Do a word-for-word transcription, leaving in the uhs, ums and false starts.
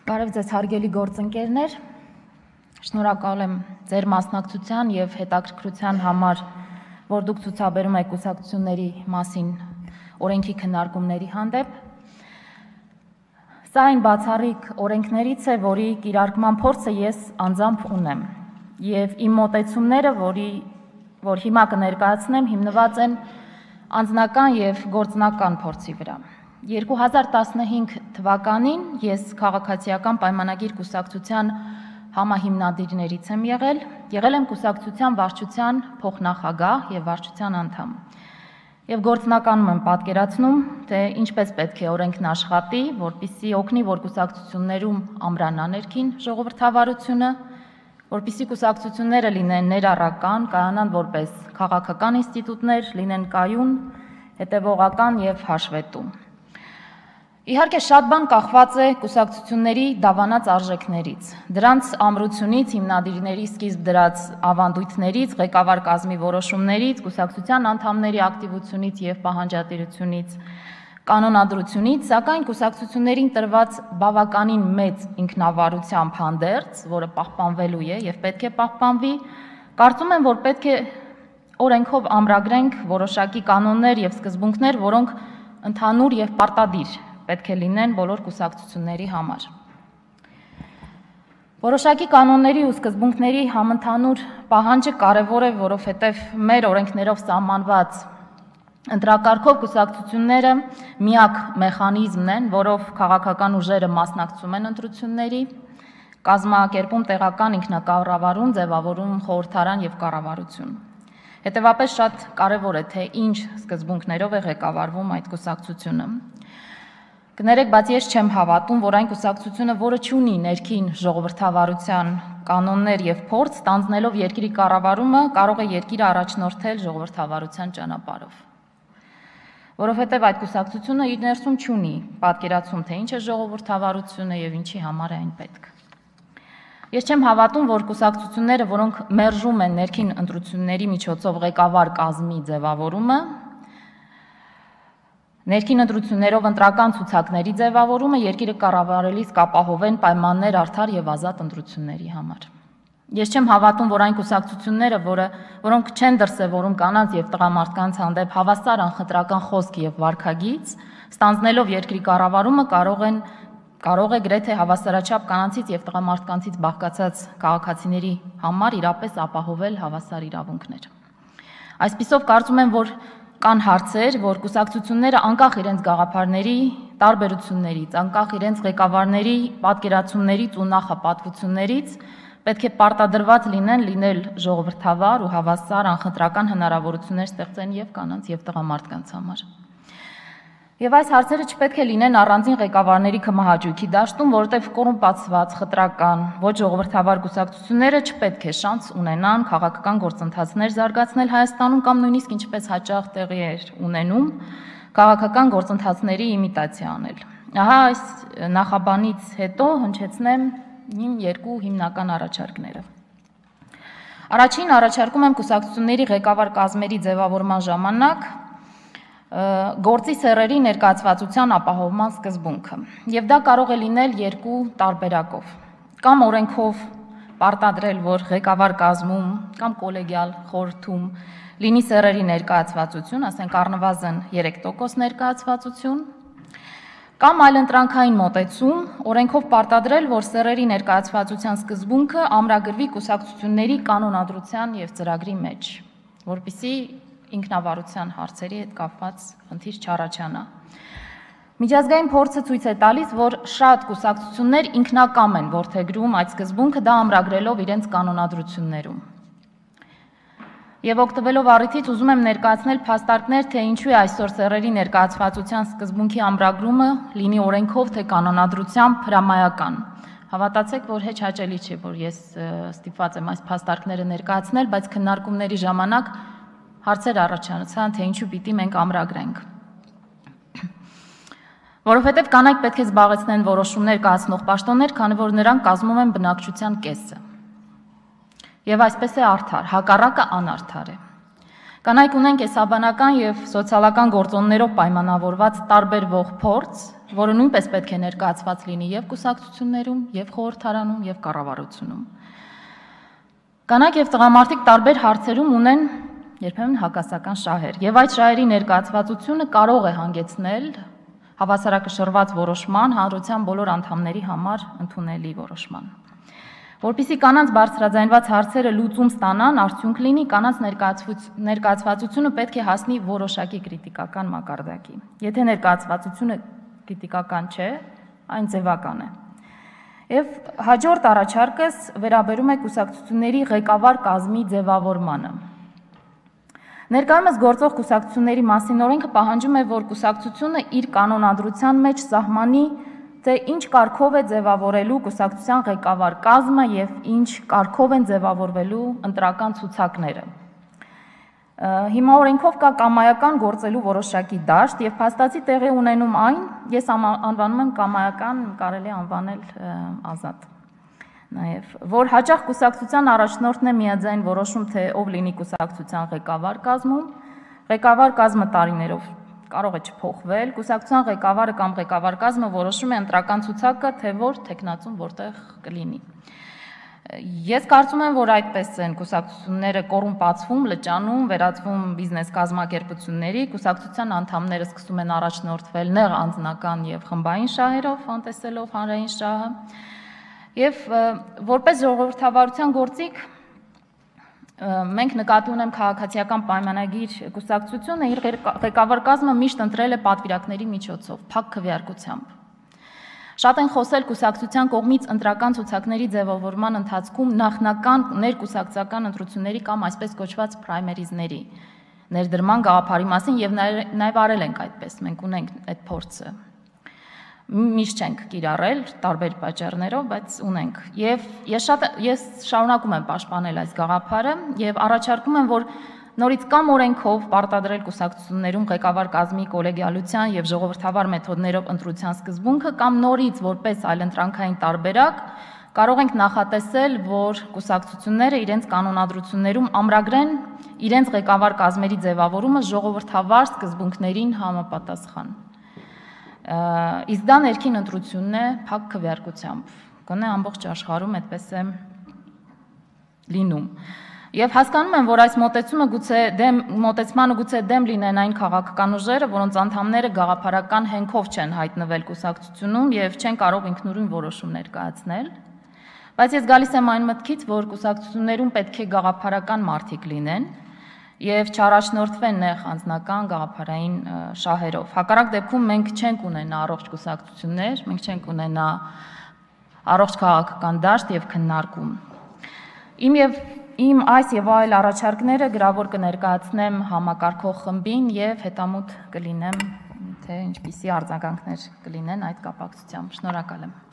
Բարև ձեզ հարգելի գործընկերներ, շնորհակալ եմ ձեր մասնակցության և հետաքրքրության համար, որ դուք ցուցաբերում եք կուսակցությունների մասին օրենքի քննարկումների հանդեպ։ Սա այն բացառիկ օրենքներից է, որի կիրարկման փորձը ես անձամբ ունեմ, և իմ մոտեցումները, որ հիմա կներկայացնեմ, հիմնված են անձնական և գործնական փորձի վրա։ երկու հազար տասնհինգ թվականին ես քաղաքացիական պայմանագիր կուսակցության համահիմնադիրներից եմ եղել, եղել եմ կուսակցության վարչության փոխնախագահ և վարչության անդամ։ Եվ գործնականում եմ պատկերացնում, թե ինչպես պետք է օրենքն աշխատի, որպեսզի օգնի, որ կուսակցություններում ամրանա ներքին ժողովրդավարությունը, որպեսզի կուսակցությունները լինեն ներառական, կայանան որպես քաղաքական ինստիտուտներ, լինեն կայուն, հետևողական և հաշվետու։ Իհարկե շատ բան կախված է կուսակցությունների դավանած արժեքներից, դրանց ամրությունից, հիմնադիրների սկիզբ դրած ավանդույթներից, ղեկավար կազմի որոշումներից, կուսակցության անդամների ակտիվությունից և պահանջատիրությունից, կանոնադրությունից, սակայն կուսակցություններին տրված բավականին մեծ ինքնավարությամբ հանդերձ, որը պահպանվելու է և պետք է պահպանվի, կարծում եմ, որ պետք է օրենքով ամրագրենք որոշակի կանոններ և սկզբունքներ, որոնք ընդհանուր և պարտադիր պետք է լինեն բոլոր կուսակցությունների համար։ Որոշակի կանոնների ու սկզբունքների համընդհանուր պահանջը կարևոր է, որովհետև մեր օրենքներով սահմանված ընտրակարգով կուսակցությունները միակ մեխանիզմն են, որով քաղաքական ուժերը մասնակցում են ընտրությունների, կազմակերպում տեղական ինքնակառավարում, ձևավորում խորհրդարան և կառավարություն։ Հետևաբար շատ կարևոր է, թե ինչ սկզբունքներով է ղեկավարվում այդ կուսակցությունը։ Կներեք, բայց ես չեմ հավատում, որ այն կուսակցությունը, որը չունի ներքին ժողովրդավարության կանոններ և փորձ, ստանձնելով երկրի կառավարումը, կարող է երկիրը առաջնորդել ժողովրդավարության ճանապարհով։ Որովհետև այդ կուսակցությունը իր ներսում չունի պատկերացում, թե ինչ է ժողովրդավարությունը և ինչի համար է այն պետք։ Ես չեմ հավատում, որ կուսակցությունները, որոնք մերժում են ներքին ընտրությունների միջոցով ղեկավար կազմի ձևավորումը, ներքին ընտրություններով ընտրական ցուցակների ձևավորումը երկիրը կառավարելիս կապահովեն պայմաններ արդար և ազատ ընտրությունների համար։ Ես չեմ հավատում, որ այն կուսակցությունները, որոնք չեն դրսևորում կանանց և տղամարդկանց հանդեպ հավասար անխտրական խոսք և վարքագիծ, ստանձնելով երկրի կառավարումը կարող են կարող է գրեթե հավասարաչափ կանանցից և տղամարդկանցից բաղկացած քաղաքացիների համար իրապես ապահովել հավասար իրավունքներ։ Այսպիսով կարծում եմ, որ կան հարցեր, որ կուսակցությունները անկախ իրենց գաղափարների տարբերություններից, անկախ իրենց ղեկավարների պատկերացումներից ու նախապատվություններից պետք է պարտադրված լինեն լինել ժողովրդավար ու հավասար անխտրական հնարավորություններ ստեղծեն և կանանց և տղամարդկանց համար։ Եվ այս հարցերը չպետք է լինեն առանձին ղեկավարների քմահաճույքի դաշտում, որովհետև կոռումպացված, խտրական, ոչ ժողովրդավար կուսակցությունները չպետք է շանս ունենան քաղաքական գործընթացներ զարգացնել Հայաստանում կամ նույնիսկ ինչպես հաճախ տեղի էր ունենում, քաղաքական գործընթացների իմիտացիա անել։ Ահա այս նախաբանից հետո հնչեցնեմ իմ երկու հիմնական առաջարկները։ Առաջին առաջարկում եմ կուսակցությունների ղեկավար կազմերի ձևավորման ժամանակ գործի սեռերի ներկայացվածության ապահովման սկզբունքը, և դա կարող է լինել երկու տարբերակով, կամ օրենքով պարտադրել, որ ղեկավար կազմում կամ կոլեգիալ խորհրդում լինի սեռերի ներկայացվածություն, ասենք առնվազն երեք տոկոս ներկայացվածություն, կամ այլընտրանքային մոտեցում, օրենքով պարտադրել, որ սեռերի ներկայացվածության սկզբունքը ամրագրվի կուսակցությունների կանոնադրության և ծրագրի մեջ, որպեսզի ինքնավարության հարցերի հետ կապված խնդիր չառաջանա։ Միջազգային փորձը ցույց է տալիս, որ շատ կուսակցություններ ինքնակամ են որդեգրում այդ սկզբունքը, դա ամրագրելով իրենց կանոնադրություններում։ Եվ օգտվելով առիթից ուզում եմ ներկայացնել փաստարկներ, թե ինչու է այսօր սեռերի ներկայացվածության սկզբունքի ամրագրումը լինի օրենքով, թե կանոնադրությամբ հրամայական։ Հավատացեք, որ հեչ հաճելի չէ, որ ես ստիպված եմ այս փաստարկները ներկայացնել, բայց քննարկումների ժամանակ հարցեր առաջացան, թե ինչու պիտի մենք ամրագրենք։ Որովհետև կանայք պետք է զբաղեցնեն որոշումներ կայացնող պաշտոններ, քանի որ նրանք կազմում են բնակչության կեսը։ Եվ այսպես է արդար, հակառակը անարդար է։ Կանայք ունեն կեսաբանական և սոցիալական գործոններով պայմանավորված տարբերվող փորձ, որը նույնպես պետք է ներկայացված լինի եւ կուսակցություններում, եւ խորհրդարանում, եւ կառավարությունում։ Կանայք եւ տղամարդիկ տարբեր հարցերում ունեն երբեմն հակասական շահեր, եւ այդ շահերի ներկայացվածությունը կարող է հանգեցնել հավասարակշռված որոշման, հանրության բոլոր անդամների համար ընդունելի որոշման։ Որպեսզի կանանց բարձրաձայնված հարցերը լուծում ստանան, արդյունք լինի, կանանց ներկայացվածությունը պետք է հասնի որոշակի կրիտիկական մակարդակի։ Եթե ներկայացվածությունը կրիտիկական չէ, այն ձևական է։ Եվ հաջորդ առաջարկս վերաբերում է կուսակցությունների ղեկավար կազմի ձևավորմանը։ Ներկայումս գործող կուսակցությունների մասին օրենքը պահանջում է, որ կուսակցությունը իր կանոնադրության մեջ սահմանի, թե ինչ կարգով է ձևավորելու կուսակցության ղեկավար կազմը եւ ինչ կարգով են ձևավորվելու ընտրական ցուցակները։ Հիմա օրենքով կա կամայական գործելու որոշակի դաշտ եւ փաստացի տեղի ունենում այն, ես անվանում եմ կամայական, կարելի է անվանել ազատ։ Նաեւ որ հաճախ կուսակցության առաջնորդն է միաձայն որոշում, թե ով լինի կուսակցության ղեկավար կազմում, ղեկավար կազմը տարիներով կարող է չփոխվել, կուսակցության ղեկավարը կամ ղեկավար կազմը որոշում է ընտրական ցուցակը, թե որ թեկնածուն որտեղ կլինի։ Ես կարծում եմ, որ այդպես են կուսակցությունները կոռումպացվում, լճանում, վերածվում բիզնես կազմակերպությունների, կուսակցության անդամները սկսում են առաջնորդվել նեղ անձնական եւ խմբային շահերով, անտեսելով հանրային շահը։ Եվ որպես ժողովրդավարության գործիք մենք նկատի ունենք քաղաքացիական պայմանագիր կուսակցությունը իր ղեկավար կազմը միշտ ընտրել է պատվիրակների միջոցով, փակ քվեարկությամբ։ Շատ են խոսել կուսակցության կողմից ընտրական ցուցակների ձևավորման ընթացքում նախնական ներկուսակցական ընտրությունների կամ այսպես կոչված պրայմերիզների ներդրման գաղափարի մասին եւ նաեւ արել ենք այդպես, մենք ունենք այդ փորձը։ Միշտ չենք կիրառել տարբեր պատճառներով, բայց ունենք։ Եվ ես շատ ես շարունակում եմ պաշտպանել այս գաղափարը եւ առաջարկում եմ, որ նորից կամ օրենքով պարտադրել կուսակցություններում ղեկավար կազմի կոլեգիալության եւ ժողովրդավար մեթոդներով ընտրության սկզբունքը կամ նորից որպես այլընտրանքային տարբերակ կարող ենք նախատեսել, որ կուսակցությունները իրենց կանոնադրություններում ամրագրեն իրենց ղեկավար կազմերի ձևավորումը ժողովրդավար սկզբունքներին համապատասխան։ Իսկ դա ներքին ընտրությունն է փակ քվեարկությամբ, գոնե ամբողջ աշխարհում այդպես է լինում։ Եվ հասկանում եմ, որ այս մոտեցումը գուցե դեմ մոտեցմանը գուցե դեմ լինեն այն քաղաքական ուժերը, որոնց անդամները գաղափարական հենքով չեն հայտնվել կուսակցությունում եւ չեն կարող ինքնուրույն որոշում ներկայացնել, բայց ես գալիս եմ այն մտքից, որ կուսակցություններում պետք է գաղափարական մարդիկ լինեն եւ չառաջնորդվեն նեղ անձնական գաղափարային շահերով։ Հակառակ դեպքում մենք չենք ունենա առողջ կուսակցություններ, մենք չենք ունենա առողջ քաղաքական դաշտ եւ քննարկում։ Իմ եւ իմ այս եւ այլ առաջարկները գրավոր կներկայացնեմ համակարգող խմբին եւ հետամուտ կլինեմ, թե ինչպիսի արձագանքներ կլինեն այդ կապակցությամբ։ Շնորհակալ եմ։